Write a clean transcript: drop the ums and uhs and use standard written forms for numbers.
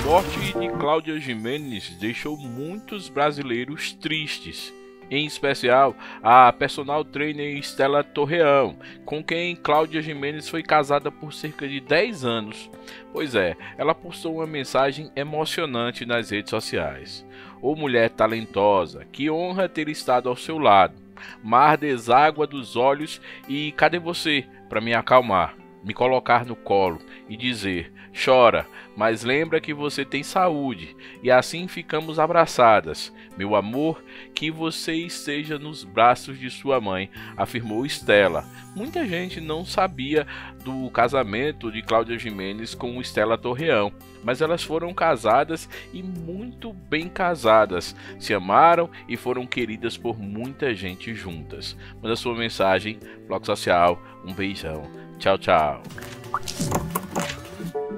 morte de Cláudia Gimenez deixou muitos brasileiros tristes, em especial a personal trainer Stella Torreão, com quem Cláudia Gimenez foi casada por cerca de 10 anos. Pois é, ela postou uma mensagem emocionante nas redes sociais. Ô mulher talentosa, que honra ter estado ao seu lado. Mar deságua dos olhos e cadê você para me acalmar? Me colocar no colo e dizer, chora, mas lembra que você tem saúde, e assim ficamos abraçadas. Meu amor, que você esteja nos braços de sua mãe, afirmou Stella. Muita gente não sabia do casamento de Cláudia Gimenez com Stella Torreão, mas elas foram casadas e muito bem casadas, se amaram e foram queridas por muita gente juntas. Manda sua mensagem, Bloco Social, um beijão. Tchau, tchau.